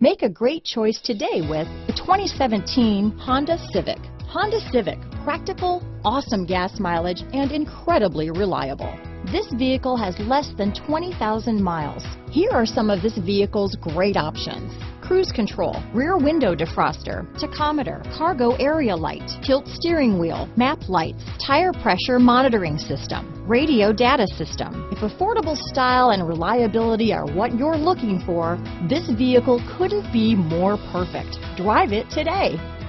Make a great choice today with the 2017 Honda Civic. Honda Civic, practical, awesome gas mileage, and incredibly reliable. This vehicle has less than 20,000 miles. Here are some of this vehicle's great options: cruise control, rear window defroster, tachometer, cargo area light, tilt steering wheel, map lights, tire pressure monitoring system, radio data system. If affordable style and reliability are what you're looking for, this vehicle couldn't be more perfect. Drive it today.